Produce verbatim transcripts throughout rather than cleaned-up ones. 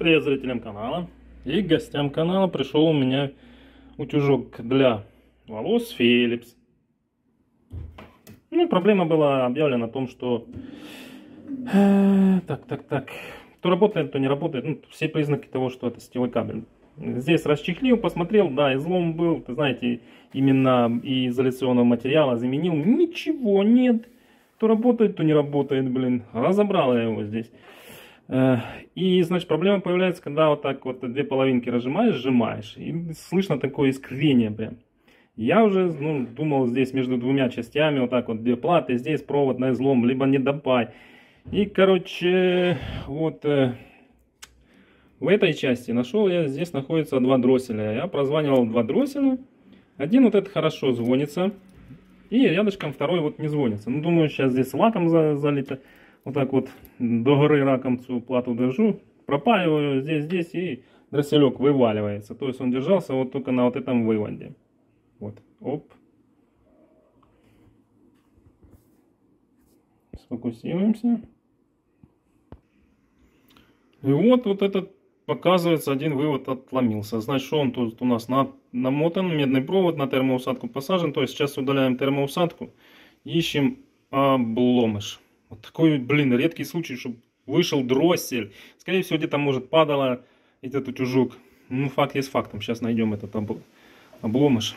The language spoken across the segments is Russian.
Привет зрителям канала и гостям канала. Пришел у меня утюжок для волос Philips. Ну, проблема была объявлена о том, что э, так, так, так, то работает, то не работает. Ну, все признаки того, что это сетевой кабель. Здесь расчехлил, посмотрел, да, излом был, вы знаете, именно изоляционного материала заменил. Ничего нет. То работает, то не работает, блин. Разобрал я его здесь. И, значит, проблема появляется, когда вот так вот две половинки разжимаешь, сжимаешь, и слышно такое искрение прям. Я уже, ну, думал здесь между двумя частями, вот так вот две платы, здесь провод на излом, либо не допай. И, короче, вот э, в этой части нашел я, здесь находится два дросселя. Я прозванивал два дросселя. Один вот этот хорошо звонится, и рядышком второй вот не звонится. Ну, думаю, сейчас здесь лаком за, залито. Вот так вот до горы раком всю плату держу, пропаиваю здесь, здесь, и дросселек вываливается. То есть он держался вот только на вот этом выводе. Вот, оп. Сфокусируемся. И вот, вот этот, показывается, один вывод отломился. Значит, что он тут у нас на, намотан, медный провод, на термоусадку посажен. То есть сейчас удаляем термоусадку, ищем обломыш. Вот такой, блин, редкий случай, чтобы вышел дроссель. Скорее всего, где-то, может, падала этот утюжок. Ну, факт есть фактом. Сейчас найдем этот об... обломыш.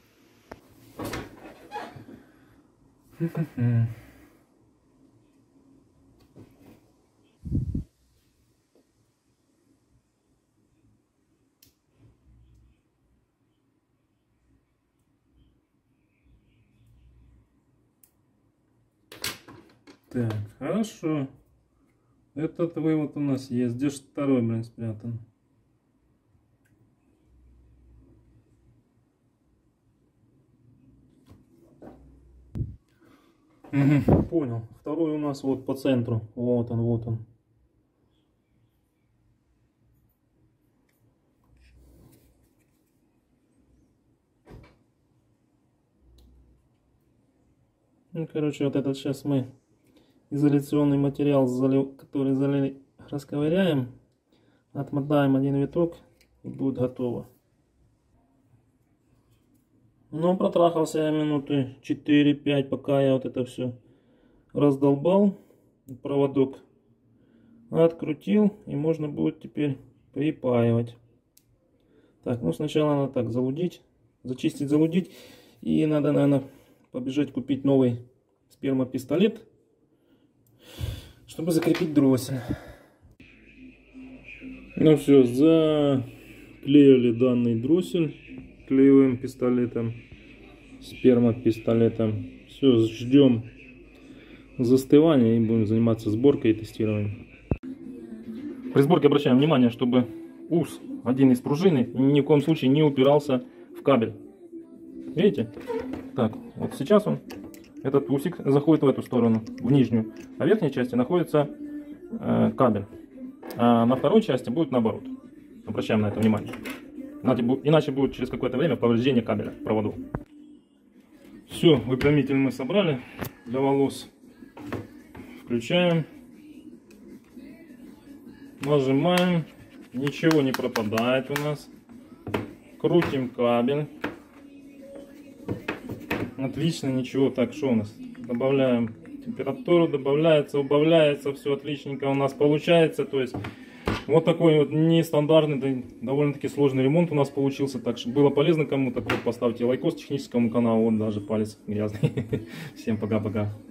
Так, хорошо. Этот вывод у нас есть. Где же второй, блин, спрятан? Угу, понял. Второй у нас вот по центру. Вот он, вот он. Ну, короче, вот этот сейчас мы изоляционный материал, который залили, расковыряем, отмотаем один виток и будет готово. Ну, протрахался я минуты четыре-пять, пока я вот это все раздолбал, проводок открутил, и можно будет теперь припаивать. Так, ну сначала надо так залудить, зачистить, залудить, и надо, наверное, побежать купить новый спермопистолет, чтобы закрепить дроссель. Ну все, заклеили данный дроссель клеевым пистолетом, спермопистолетом. Все, ждем застывания и будем заниматься сборкой и тестированием. При сборке обращаем внимание, чтобы ус, один из пружины, ни в коем случае не упирался в кабель. Видите? Так, вот сейчас он, этот усик заходит в эту сторону, в нижнюю, а в верхней части находится э, кабель. А на второй части будет наоборот. Обращаем на это внимание. Иначе будет через какое-то время повреждение кабеля, проводов. Все, выпрямитель мы собрали для волос. Включаем. Нажимаем. Ничего не пропадает у нас. Крутим кабель. Отлично, ничего. Так, что у нас? Добавляем температуру, добавляется, убавляется, все отличненько у нас получается. То есть вот такой вот нестандартный, довольно-таки сложный ремонт у нас получился. Так что было полезно кому-то, поставьте лайкос техническому каналу, вот даже палец грязный. Всем пока-пока.